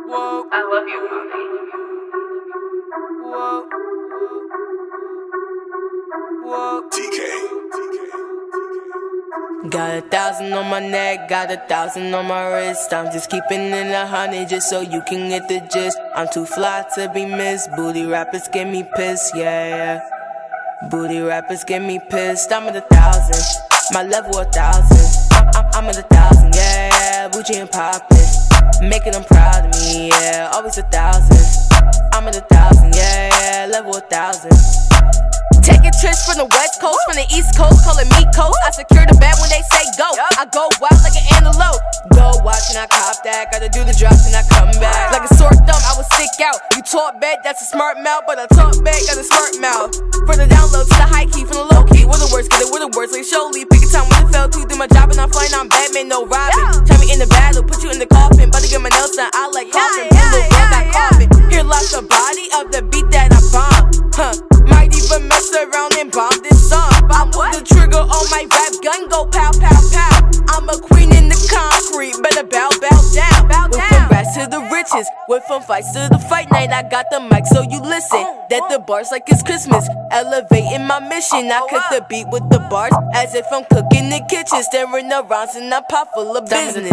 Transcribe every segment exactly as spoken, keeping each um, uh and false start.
Whoa. I love you, mommy. Whoa. Whoa. T K. Got a thousand on my neck, got a thousand on my wrist. I'm just keeping it a hundred just so you can get the gist. I'm too fly to be missed. Booty rappers get me pissed, yeah, yeah. Booty rappers get me pissed. I'm at a thousand, my level a thousand. I'm, I'm at a thousand, yeah, yeah. Bougie and poppin', making them proud of me, yeah. Always a thousand. I'm at a thousand, yeah, yeah. Level a thousand. Taking trips from the west coast, from the east coast, calling me coast. I secure the bag when they say go. I go wild like an antelope. Go watch and I cop that. Gotta do the drops and I come back. Like a sore thumb, I will stick out. You talk bad, that's a smart mouth, but I talk back, got a smart mouth. From the download to the high key, from the low key. Where the words get it, where the words like Sholey. Pick a time when it fell to do my job and I'm flying. I'm Batman, no Robin. Try me in the battle, put you in the coffin. About to get my nails done, I like coffin. Put a little girl back coffin. Here lost the body of the beat that I bomb. Huh. Might even mess around and bomb this song. I pull the trigger on my rap gun, go pow, pow, pow. I'm a queen in the concrete, better bow, bow down. Bow down. Went from rats to the riches, went from fights to the fight night. I got the mic so you listen. That the bars like it's Christmas, elevating my mission. I cut the beat with the bars as if I'm cooking the kitchen. Staring around and I pop full of business.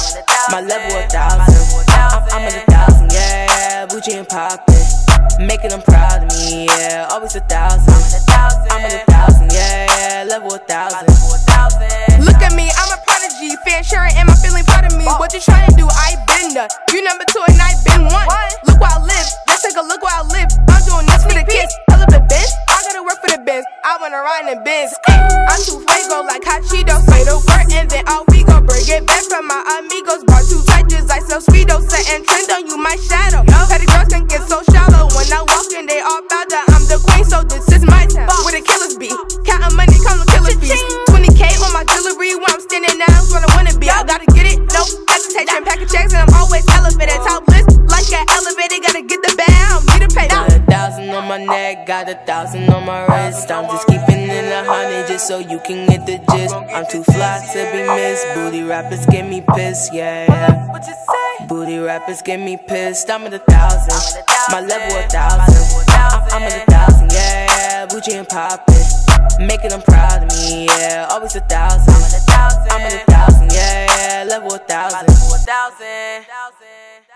My level a thousand, I'm, I'm at a thousand, yeah. Bougie and poppin', making them proud of me, yeah. Always a thousand. I'm at a thousand, yeah, yeah. Level a thousand. Look at me, I'm a prodigy. Fan sharing and my feeling proud of me. What you trying to do? I been done. You number two and I been one. Look where I live. Let's take a look where I live. I'm doing this for the kids. I love the Benz. I gotta work for the Benz. I wanna ride in Benz. I'm too fuego like hot Cheetos. Say the word and then all we go bring it back from my amigos. Bar too tight just like some speedo. Setting trend on you, my shadow. Petty girls can get so shallow. When I walk in, they all bow down. I'm the queen, so this is my time. Where the killers be? Counting money, come to killer fees. twenty K on my jewelry. When I'm standing down, I'm gonna wanna be. I gotta get it, no hesitation. Packing checks and I'm always elevated. Top list like an elevator. Gotta get the bag, need a pay. Got a thousand on my neck, got a thousand on my wrist. I'm just keeping it a hundred just so you can get the gist. I'm too fly to be missed. Booty rappers get me pissed, yeah, yeah. What you say? Booty rappers get me pissed. I'm at a thousand, my level a thousand. I'm, I'm at a thousand, yeah, yeah. Bougie and poppin', making them proud of me, yeah. Always a thousand. I'm at a thousand, yeah, yeah. Level a thousand.